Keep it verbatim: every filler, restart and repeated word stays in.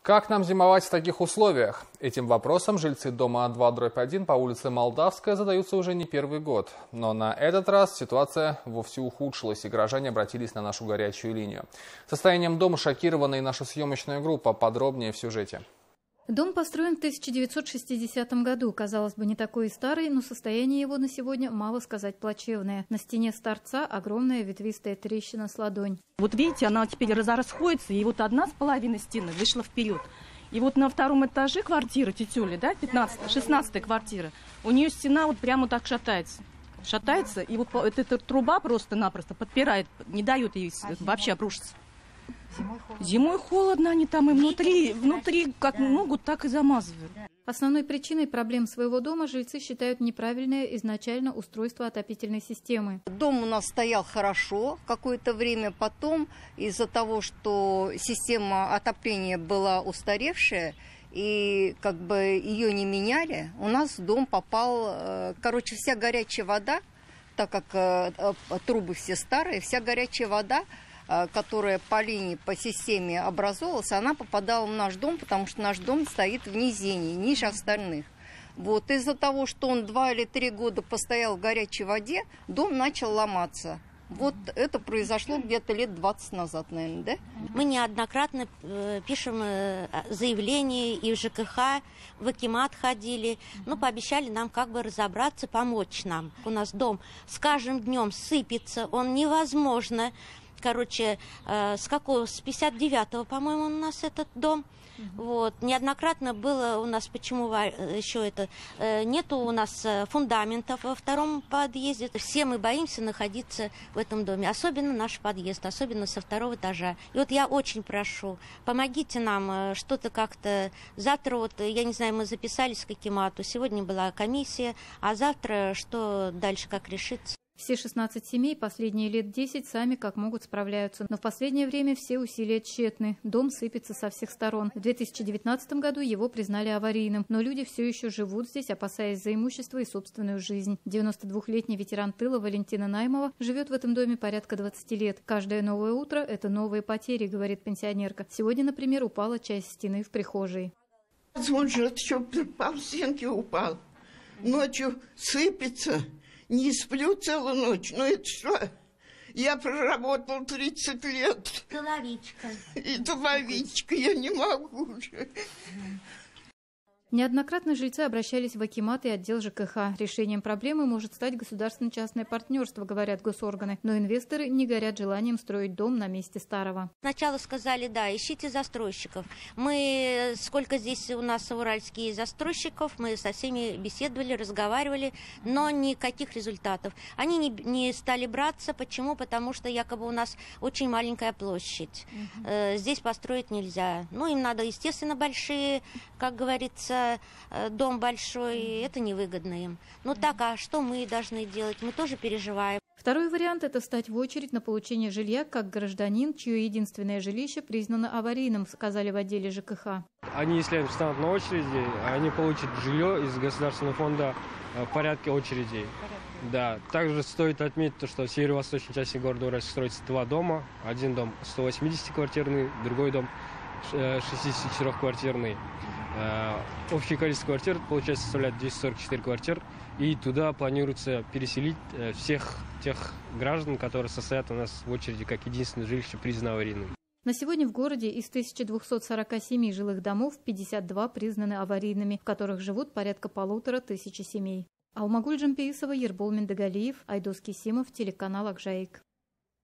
Как нам зимовать в таких условиях? Этим вопросом жильцы дома два дробь один по улице Молдавская задаются уже не первый год. Но на этот раз ситуация вовсе ухудшилась, и горожане обратились на нашу горячую линию. Состоянием дома шокирована и наша съемочная группа. Подробнее в сюжете. Дом построен в тысяча девятьсот шестидесятом году. Казалось бы, не такой и старый, но состояние его на сегодня, мало сказать, плачевное. На стене с торца огромная ветвистая трещина с ладонь. Вот видите, она теперь расходится, и вот одна с половиной стены вышла вперед. И вот на втором этаже квартиры тетюли, да, пятнадцатая, шестнадцатая квартира, у нее стена вот прямо так шатается. Шатается, и вот эта, эта труба просто-напросто подпирает, не дает ей а вообще обрушиться. Зимой холодно. Зимой холодно, они там и внутри, внутри как могут, так и замазывают. Основной причиной проблем своего дома жильцы считают неправильное изначально устройство отопительной системы. Дом у нас стоял хорошо какое-то время, потом из-за того, что система отопления была устаревшая, и как бы ее не меняли, у нас в дом попал, короче, вся горячая вода, так как трубы все старые, вся горячая вода, которая по линии, по системе образовалась, она попадала в наш дом, потому что наш дом стоит в низине, ниже остальных. Вот из-за того, что он два или три года постоял в горячей воде, дом начал ломаться. Вот это произошло где-то лет двадцать назад, наверное, да? Мы неоднократно пишем заявления и в ЖКХ, в Акимат ходили, но пообещали нам как бы разобраться, помочь нам. У нас дом с каждым днем сыпется, он невозможно. Короче, э, с какого, с пятьдесят девятого, по-моему, у нас этот дом. Uh-huh. Вот. Неоднократно было у нас, почему еще это, э, нету у нас фундаментов во втором подъезде. Все мы боимся находиться в этом доме, особенно наш подъезд, особенно со второго этажа. И вот я очень прошу, помогите нам что-то как-то. Завтра, вот, я не знаю, мы записались к Акимату, сегодня была комиссия, а завтра что дальше, как решится? Все шестнадцать семей последние лет десять сами как могут справляются. Но в последнее время все усилия тщетны. Дом сыпется со всех сторон. В две тысячи девятнадцатом году его признали аварийным. Но люди все еще живут здесь, опасаясь за имущество и собственную жизнь. девяностодвухлетний ветеран тыла Валентина Наймова живет в этом доме порядка двадцати лет. Каждое новое утро – это новые потери, говорит пенсионерка. Сегодня, например, упала часть стены в прихожей. Он же еще по стенки упал. Ночью сыпется. Не сплю целую ночь. Ну это что? Я проработал тридцать лет. Половичка. И половичка. Я не могу уже. Неоднократно жильцы обращались в Акимат и отдел ЖКХ. Решением проблемы может стать государственно-частное партнерство, говорят госорганы. Но инвесторы не горят желанием строить дом на месте старого. Сначала сказали, да, ищите застройщиков. Мы, сколько здесь у нас уральских застройщиков, мы со всеми беседовали, разговаривали, но никаких результатов. Они не, не стали браться. Почему? Потому что якобы у нас очень маленькая площадь. Угу. Э, здесь построить нельзя. Ну, им надо, естественно, большие, как говорится, дом большой, это невыгодно им. Ну так, а что мы должны делать? Мы тоже переживаем. Второй вариант – это стать в очередь на получение жилья как гражданин, чье единственное жилище признано аварийным, сказали в отделе ЖКХ. Они, если встанут на очереди, они получат жилье из государственного фонда в порядке очередей. Да, также стоит отметить, то, что в северо-восточной части города Уральск строится два дома. Один дом сто восьмидесятиквартирный, другой дом шестидесятичетырёхквартирный. Общее количество квартир, получается, составляет двести сорок четыре квартир. И туда планируется переселить всех тех граждан, которые состоят у нас в очереди как единственное жилище признано аварийным. На сегодня в городе из тысячи двухсот сорока семи жилых домов пятьдесят два признаны аварийными, в которых живут порядка полутора тысячи семей. Алмагуль Джампеисова, Ербол Мендегалиев, Айдос Кисимов, телеканал Акжаик.